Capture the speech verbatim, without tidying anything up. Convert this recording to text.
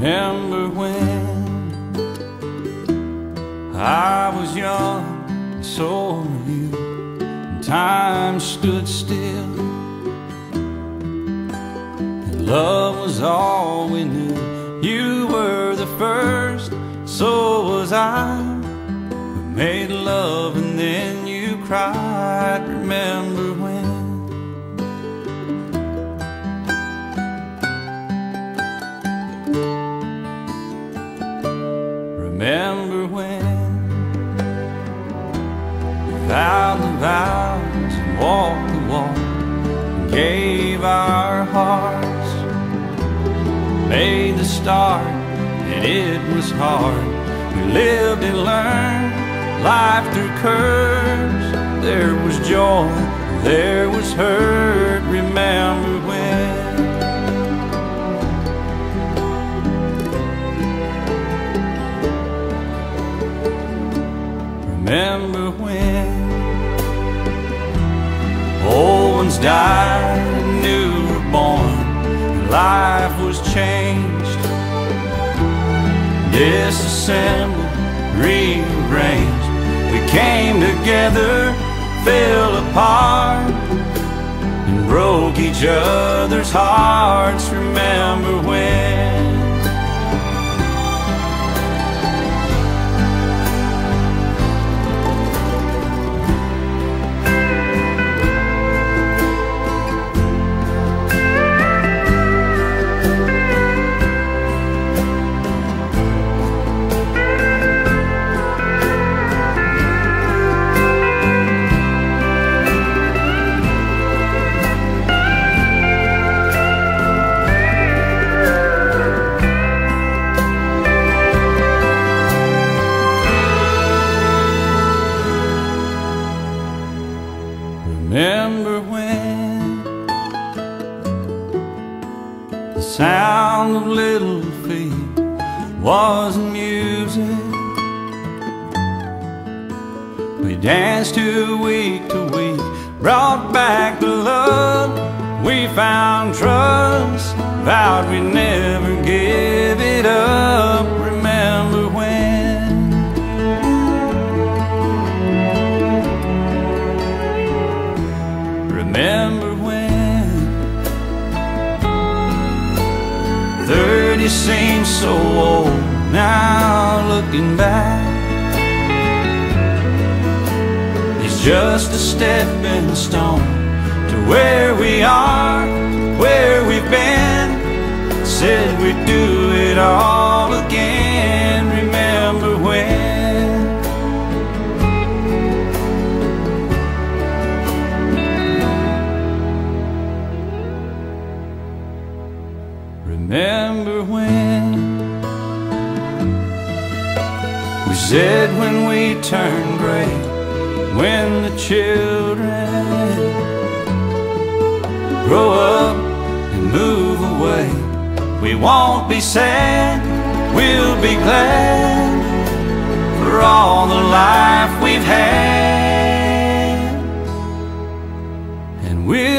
Remember when I was young and so were you, and time stood still, and love was all we knew. You were the first, so was I. We made love and then you cried. Remember when? Remember when we vowed the vows and walked the walk and gave our hearts, made the start, and it was hard. We lived and learned life through curves. There was joy, there was hurt. Remember when? Remember when old ones died and new were born, and life was changed, disassembled, rearranged. We came together, fell apart, and broke each other's hearts. Remember when? Remember when the sound of little feet wasn't music? We danced to week to week, brought back the love. We found trust, vowed we'd never give it up. Remember when? Remember when thirty seems so old now, looking back. It's just a stepping stone to where we are, where we've been. Said we'd do it all again. Remember when? Remember when we said when we turn gray, when the children grow up and move away, we won't be sad, we'll be glad for all the life we've had, and we'll